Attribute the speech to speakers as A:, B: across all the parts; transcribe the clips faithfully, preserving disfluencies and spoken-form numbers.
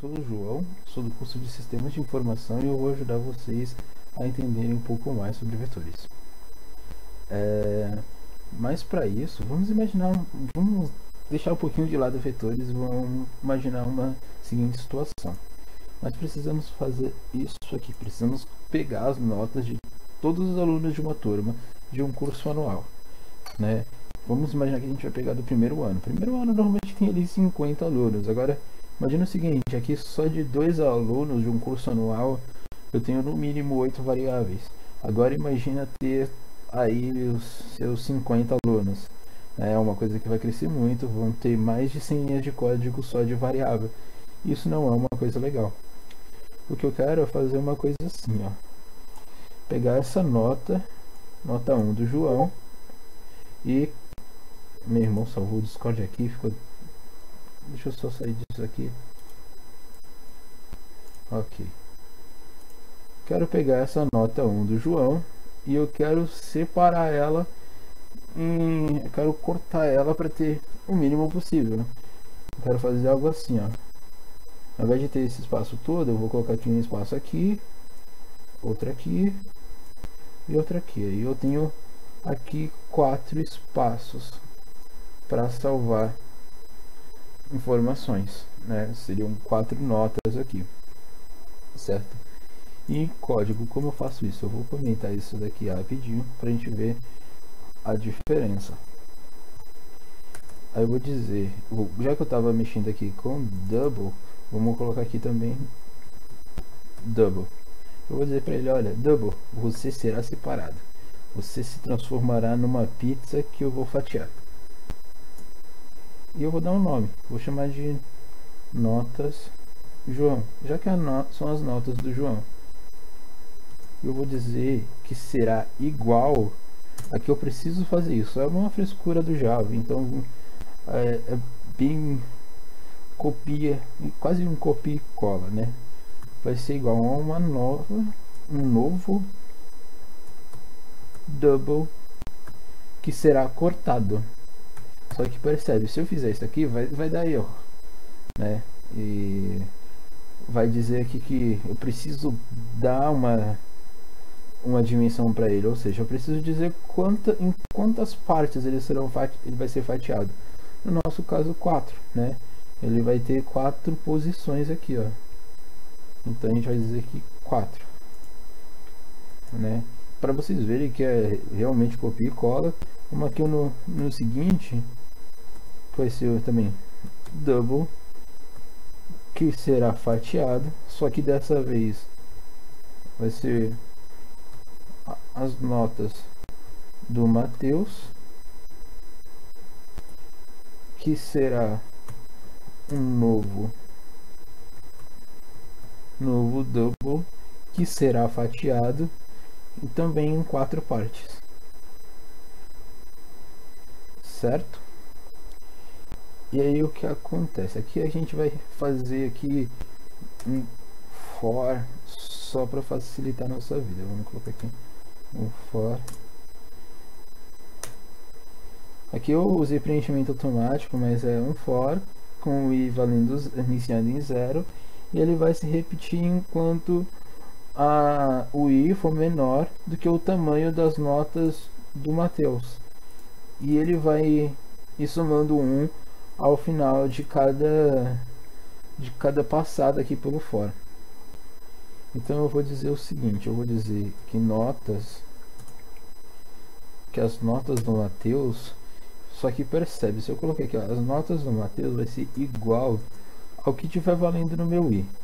A: sou o João, sou do curso de Sistemas de Informação e eu vou ajudar vocês a entenderem um pouco mais sobre vetores. É... Mas para isso, vamos imaginar, vamos deixar um pouquinho de lado vetores e vamos imaginar uma seguinte situação. Nós precisamos fazer isso aqui, precisamos pegar as notas de todos os alunos de uma turma de um curso anual, né? Vamos imaginar que a gente vai pegar do primeiro ano. Primeiro ano normalmente tem ali cinquenta alunos. Agora, imagina o seguinte, aqui só de dois alunos de um curso anual, eu tenho no mínimo oito variáveis. Agora imagina ter aí os seus cinquenta alunos. É uma coisa que vai crescer muito, vão ter mais de cem linhas de código só de variável. Isso não é uma coisa legal. O que eu quero é fazer uma coisa assim, ó. Pegar essa nota, nota um do João, e meu irmão salvou o Discord aqui, ficou... Deixa eu só sair disso aqui. Ok. Quero pegar essa nota um do João e eu quero separar ela em... Eu quero cortar ela para ter o mínimo possível, né? Eu quero fazer algo assim, ó. Ao invés de ter esse espaço todo, eu vou colocar aqui um espaço aqui, outro aqui e outro aqui. Aí eu tenho aqui quatro espaços para salvar informações, né? Seriam quatro notas aqui, certo? E em código, como eu faço isso? Eu vou comentar isso daqui rapidinho para a gente ver a diferença. Aí eu vou dizer, já que eu estava mexendo aqui com double, vamos colocar aqui também double. Eu vou dizer para ele, olha, double, você será separado. Você se transformará numa pizza que eu vou fatiar. E eu vou dar um nome, vou chamar de notas João, já que no... são as notas do João. Eu vou dizer que será igual a que eu preciso fazer isso. É uma frescura do Java, então é, é bem copia, quase um copia e cola, né? Vai ser igual a uma nova, um novo double que será cortado. Só que percebe, se eu fizer isso aqui, vai, vai dar erro, né? E vai dizer aqui que eu preciso dar uma uma dimensão para ele, ou seja, eu preciso dizer quanta, em quantas partes ele, serão fati ele vai ser fatiado. No nosso caso, quatro, né? Ele vai ter quatro posições aqui, ó. Então a gente vai dizer que quatro, né? Para vocês verem que é realmente copia e cola. Vamos aqui no, no seguinte, vai ser também double, que será fatiado, só que dessa vez vai ser as notas do Matheus, que será um novo novo double que será fatiado e também em quatro partes, certo? E aí o que acontece aqui, a gente vai fazer aqui um for só para facilitar a nossa vida. Vamos colocar aqui um for. Aqui eu usei preenchimento automático, mas é um for com o i valendo iniciando em zero, e ele vai se repetir enquanto a, o i for menor do que o tamanho das notas do Matheus, e ele vai ir somando um ao final de cada de cada passada aqui pelo for. Então eu vou dizer o seguinte, eu vou dizer que notas que as notas do Matheus, só que percebe, se eu coloquei aqui, ó, as notas do Matheus vai ser igual ao que tiver valendo no meu i.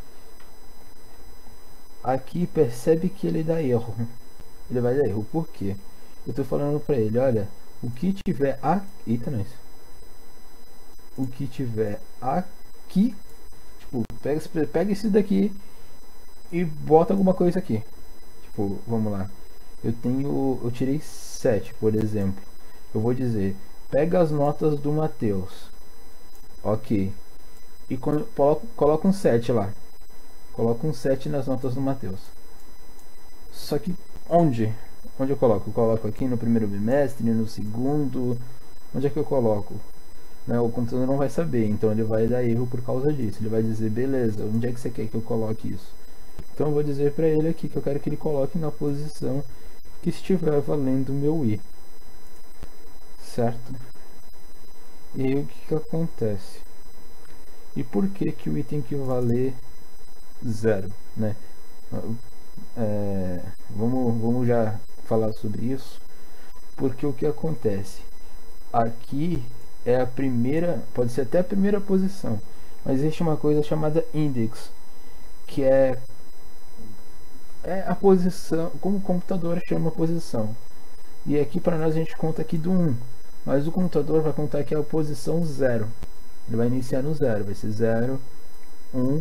A: Aqui percebe que ele dá erro. Ele vai dar erro, por quê? Eu tô falando para ele, olha, o que tiver aqui, eita, não é isso. O que tiver aqui, tipo, pega, pega esse daqui e bota alguma coisa aqui. Tipo, vamos lá. Eu tenho, eu tirei sete, por exemplo. Eu vou dizer, pega as notas do Matheus. Ok. E coloca, coloca um sete lá. Coloca um sete nas notas do Matheus. Só que onde? Onde eu coloco? Eu coloco aqui no primeiro bimestre, no segundo. Onde é que eu coloco? né? O computador não vai saber, então ele vai dar erro por causa disso. Ele vai dizer, beleza, onde é que você quer que eu coloque isso? Então eu vou dizer para ele aqui que eu quero que ele coloque na posição que estiver valendo o meu i, certo? E aí o que que acontece? E por que que o i tem que valer zero, né? É, vamos, vamos já falar sobre isso, porque o que acontece? Aqui é a primeira, pode ser até a primeira posição, mas existe uma coisa chamada index, que é, é a posição, como o computador chama a posição. E aqui para nós a gente conta aqui do um, mas o computador vai contar aqui a posição zero. Ele vai iniciar no zero, vai ser zero, um,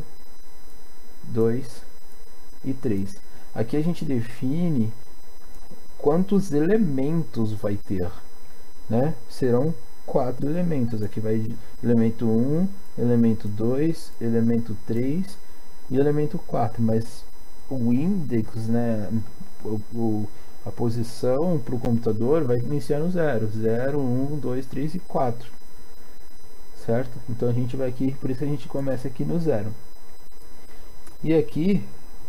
A: dois e três. Aqui a gente define quantos elementos vai ter, né? Serão quatro elementos. Aqui vai elemento um, elemento dois, elemento três e elemento quatro, mas o index, né, o, o, a posição para o computador vai iniciar no zero, zero, um, dois, três e quatro, certo? Então a gente vai aqui, por isso a gente começa aqui no zero. E aqui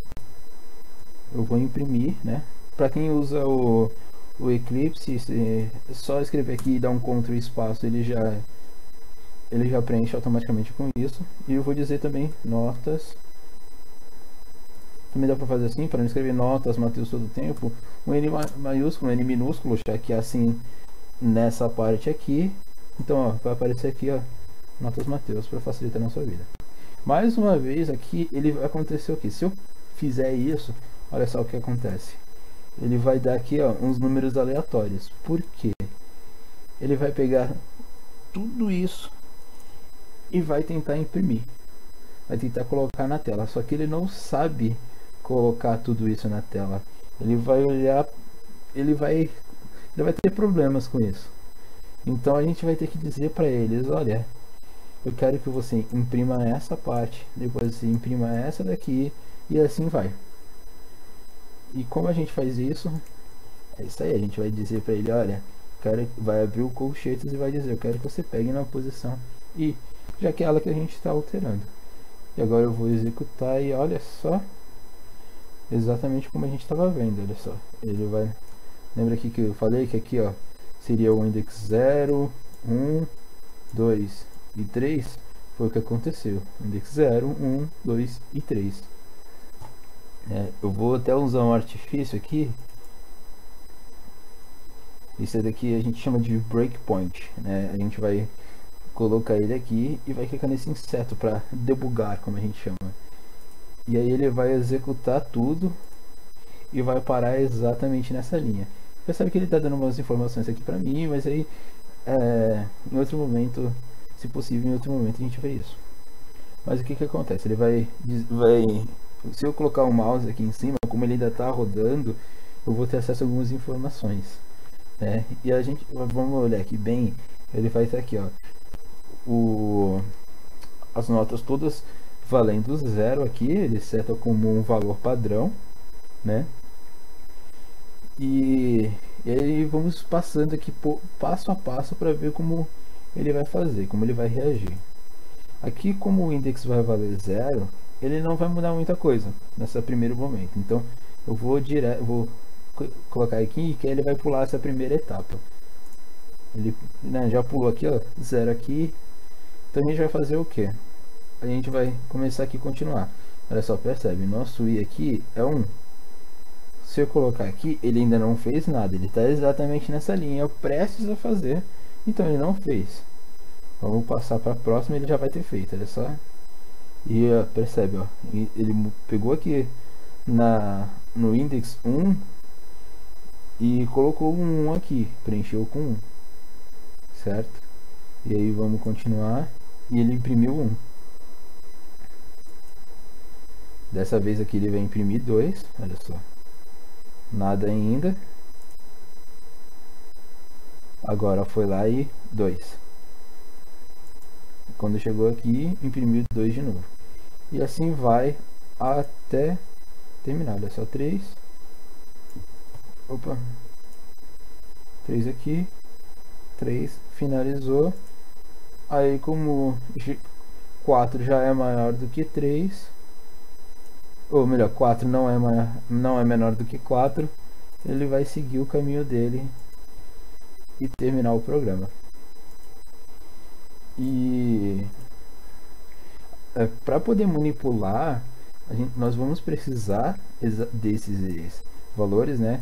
A: eu vou imprimir, né? Para quem usa o, o Eclipse, é só escrever aqui e dar um Ctrl e espaço, ele já ele já preenche automaticamente com isso. E eu vou dizer também notas. Também dá para fazer assim, para não escrever notas Matheus todo o tempo, um N maiúsculo, um N minúsculo, já que é assim nessa parte aqui. Então, ó, vai aparecer aqui, ó, notas Matheus, para facilitar na sua vida. Mais uma vez aqui, ele vai acontecer o que? Se eu fizer isso, olha só o que acontece. Ele vai dar aqui, ó, uns números aleatórios. Por quê? Ele vai pegar tudo isso e vai tentar imprimir. Vai tentar colocar na tela. Só que ele não sabe colocar tudo isso na tela. Ele vai olhar, ele vai, ele vai ter problemas com isso. Então a gente vai ter que dizer para eles, olha, eu quero que você imprima essa parte, depois você imprima essa daqui e assim vai. E como a gente faz isso? É isso aí, a gente vai dizer para ele, olha, quero, vai abrir o colchetes e vai dizer, eu quero que você pegue na posição I, já que é ela que a gente está alterando. E agora eu vou executar e olha só, exatamente como a gente estava vendo, olha só. Ele vai, lembra aqui que eu falei que aqui, ó, seria o index zero, um, dois e três, foi o que aconteceu. Index zero, um, dois e três. É, eu vou até usar um artifício aqui. Isso daqui a gente chama de breakpoint, né? A gente vai colocar ele aqui e vai clicar nesse inseto para debugar, como a gente chama. E aí ele vai executar tudo e vai parar exatamente nessa linha. Percebe que ele está dando umas informações aqui para mim, mas aí é, em outro momento, se possível, em outro momento a gente vê isso. Mas o que que acontece? Ele vai, vai se eu colocar o mouse aqui em cima, como ele ainda está rodando, eu vou ter acesso a algumas informações, né? E a gente, vamos olhar aqui bem, ele vai estar aqui, ó, o, as notas todas valendo zero aqui, ele seta como um valor padrão, né? E, e aí vamos passando aqui passo a passo para ver como ele vai fazer, como ele vai reagir. Aqui, como o index vai valer zero, ele não vai mudar muita coisa nesse primeiro momento. Então eu vou direto, vou colocar aqui que ele vai pular essa primeira etapa. Ele, né, já pulou aqui, ó, zero aqui. Então a gente vai fazer o que? A gente vai começar aqui e continuar. Olha só, percebe? Nosso i aqui é um. Se eu colocar aqui, ele ainda não fez nada. Ele está exatamente nessa linha, prestes a fazer. Então ele não fez. Vamos passar para a próxima, ele já vai ter feito, olha só. E ó, percebe, ó, ele pegou aqui na, no index um e colocou um um aqui, preencheu com um, certo? E aí vamos continuar e ele imprimiu um. Dessa vez aqui ele vai imprimir dois, olha só. Nada ainda. Agora foi lá e dois. Quando chegou aqui, imprimiu dois de novo. E assim vai até terminar. Olha só, três. Opa. três aqui. três. Finalizou. Aí como quatro já é maior do que três, ou melhor, quatro não é, maior, não é menor do que quatro, ele vai seguir o caminho dele e terminar o programa. E é, para poder manipular, a gente, nós vamos precisar desses valores, né?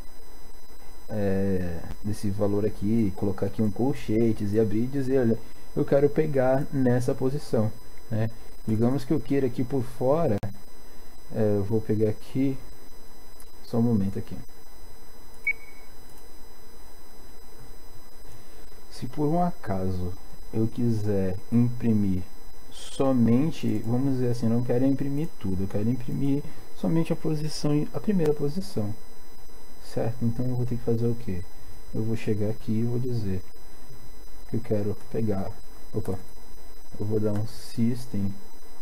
A: É, desse valor aqui, colocar aqui um colchetes e abrir e dizer, olha, eu quero pegar nessa posição, né? Digamos que eu queira aqui por fora, é, eu vou pegar aqui, só um momento aqui. Se por um acaso eu quiser imprimir somente, vamos dizer assim, não quero imprimir tudo, eu quero imprimir somente a posição, a primeira posição, certo? Então eu vou ter que fazer o que? Eu vou chegar aqui e vou dizer que eu quero pegar, opa, eu vou dar um system,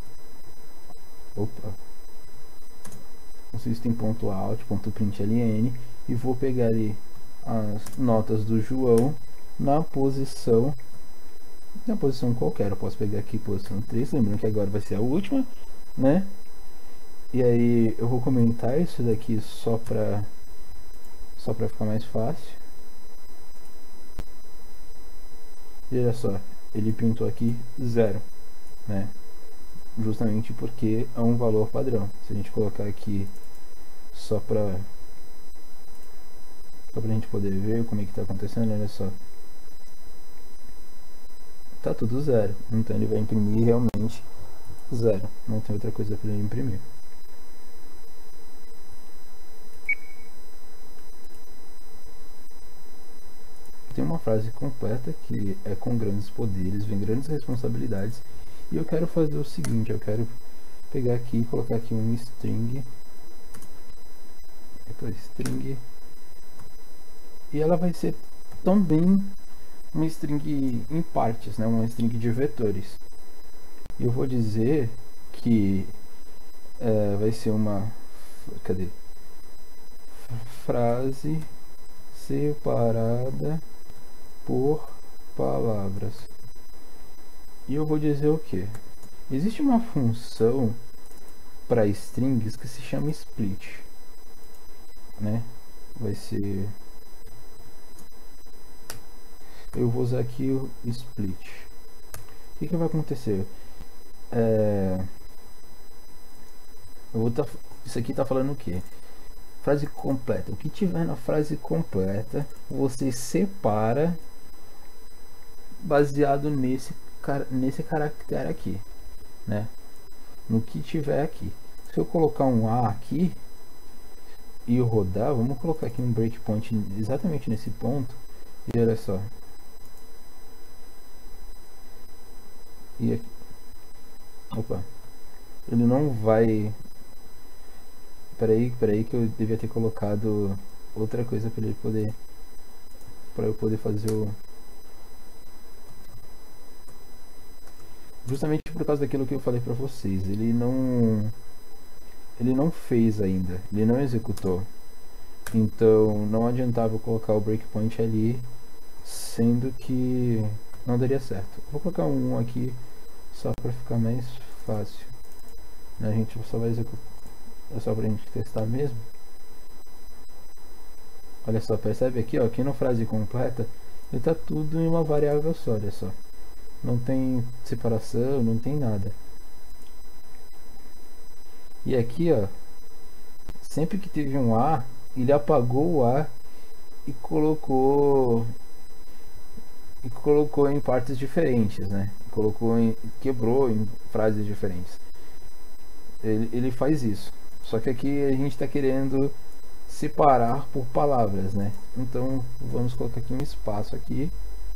A: opa, um system.out.println e vou pegar ali as notas do João na posição, na posição qualquer. Eu posso pegar aqui posição três, lembrando que agora vai ser a última, né? E aí eu vou comentar isso daqui só para só para ficar mais fácil. E olha só, ele pintou aqui zero, né? Justamente porque é um valor padrão. Se a gente colocar aqui só para só pra gente poder ver como é que tá acontecendo, olha só. Tá tudo zero, então ele vai imprimir realmente zero, não tem outra coisa para ele imprimir. Tem uma frase completa que é: com grandes poderes vem grandes responsabilidades, e eu quero fazer o seguinte, eu quero pegar aqui e colocar aqui um string, depois string, e ela vai ser também uma string em partes, né? Uma string de vetores. E eu vou dizer que é, vai ser uma, cadê? Frase separada por palavras. E eu vou dizer o que? Existe uma função para strings que se chama split, né? Vai ser, eu vou usar aqui o split. O que, que vai acontecer? É... Eu vou tá... Isso aqui está falando o que? Frase completa. O que tiver na frase completa, você separa baseado nesse, nesse caractere aqui, né? No que tiver aqui. Se eu colocar um A aqui e eu rodar, vamos colocar aqui um breakpoint exatamente nesse ponto. E olha só. E aqui, opa, ele não vai, peraí, peraí que eu devia ter colocado outra coisa para ele poder, para eu poder fazer o, justamente por causa daquilo que eu falei para vocês, ele não, ele não fez ainda, ele não executou, então não adiantava eu colocar o breakpoint ali, sendo que não daria certo. Vou colocar um aqui só para ficar mais fácil, né? A gente só vai executar, é só pra gente testar mesmo. Olha só, percebe aqui, ó, aqui no frase completa ele tá tudo em uma variável só, olha só, não tem separação, não tem nada. E aqui, ó, sempre que teve um A, ele apagou o A e colocou e colocou em partes diferentes, né? Colocou em, quebrou em frases diferentes. Ele, ele faz isso. Só que aqui a gente está querendo separar por palavras, né? Então vamos colocar aqui um espaço aqui.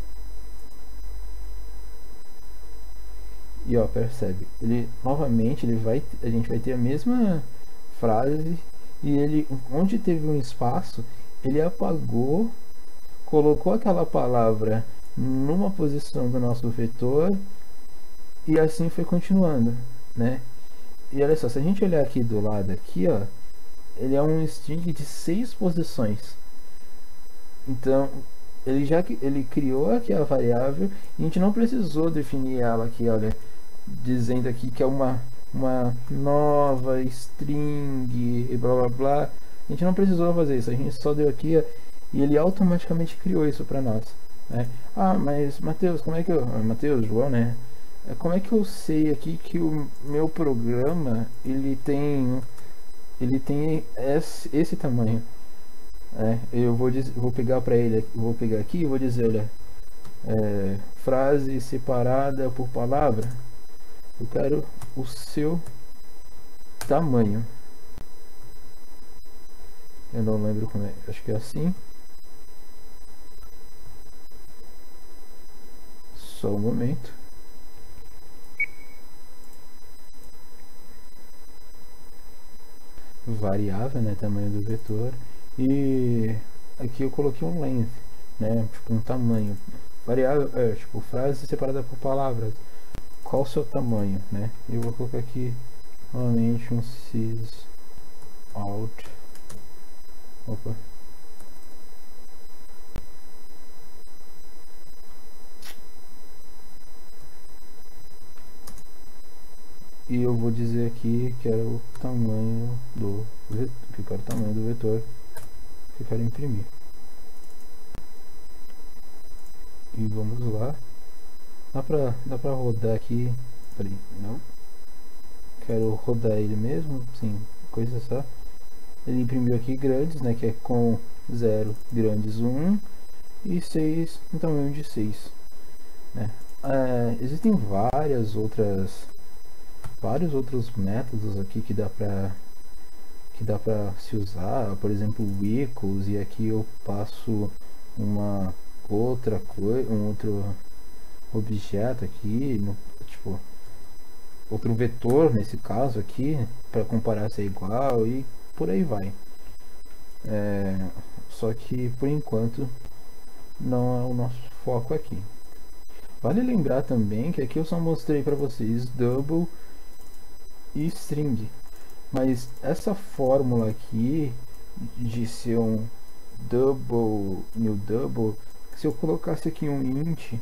A: E ó, percebe? Ele novamente ele vai, a gente vai ter a mesma frase e ele, onde teve um espaço, ele apagou, colocou aquela palavra numa posição do nosso vetor e assim foi continuando, né? E olha só, se a gente olhar aqui do lado aqui, ó, ele é um string de seis posições. Então, ele já que ele criou aqui a variável e a gente não precisou definir ela aqui, olha, dizendo aqui que é uma, uma nova string e blá blá blá. A gente não precisou fazer isso, a gente só deu aqui e ele automaticamente criou isso para nós, né? Ah, mas Matheus, como é que eu... Matheus, João, né? É, como é que eu sei aqui que o meu programa ele tem ele tem esse, esse tamanho? É, eu vou, dizer, vou pegar para ele, vou pegar aqui e vou dizer, olha, é, frase separada por palavra. Eu quero o seu tamanho. Eu não lembro como é, acho que é assim. Só um momento. Variável, né, tamanho do vetor. E aqui eu coloquei um length, né, tipo um tamanho. Variável, é, tipo frase separada por palavras. Qual o seu tamanho, né? Eu vou colocar aqui novamente um sys out. Opa. E eu vou dizer aqui que era o tamanho do que era o tamanho do vetor que eu quero imprimir. E vamos lá. Dá pra, dá pra rodar aqui. Peraí, não. Quero rodar ele mesmo, sim, coisa só. Ele imprimiu aqui grandes, né, que é com zero grandes um e seis no tamanho de seis, né. É, existem várias outras vários outros métodos aqui que dá pra que dá para se usar, por exemplo, o equals, e aqui eu passo uma outra coisa, um outro objeto aqui, no, tipo outro vetor nesse caso aqui, para comparar se é igual e por aí vai. É, só que por enquanto não é o nosso foco aqui. Vale lembrar também que aqui eu só mostrei para vocês double e string, mas essa fórmula aqui de ser um double, new double, se eu colocasse aqui um int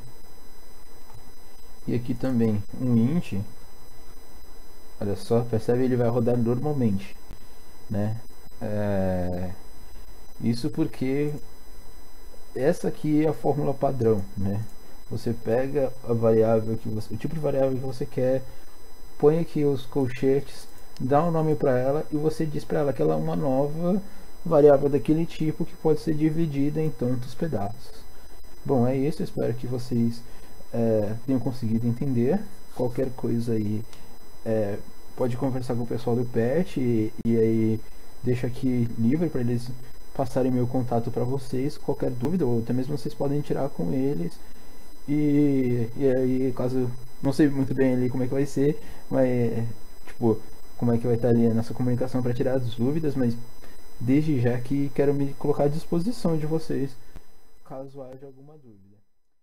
A: e aqui também um int, olha só, percebe, ele vai rodar normalmente, né? É, isso porque essa aqui é a fórmula padrão, né? Você pega a variável que você, o tipo de variável que você quer, põe aqui os colchetes, dá um nome para ela e você diz para ela que ela é uma nova variável daquele tipo que pode ser dividida em tantos pedaços. Bom, é isso. Espero que vocês é, tenham conseguido entender. Qualquer coisa aí, é, pode conversar com o pessoal do PET e, e aí deixa aqui livre para eles passarem meu contato para vocês. Qualquer dúvida, ou até mesmo vocês podem tirar com eles. E, e aí, caso não sei muito bem ali como é que vai ser, mas tipo, como é que vai estar ali a nossa comunicação para tirar as dúvidas, mas desde já que quero me colocar à disposição de vocês caso haja alguma dúvida.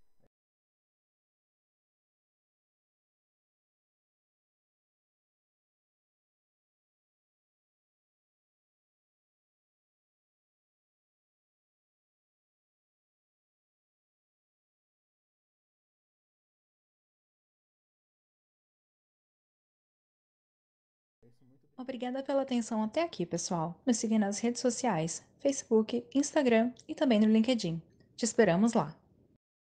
B: Obrigada pela atenção até aqui, pessoal. Nos siga nas redes sociais, Facebook, Instagram e também no LinkedIn. Te esperamos lá!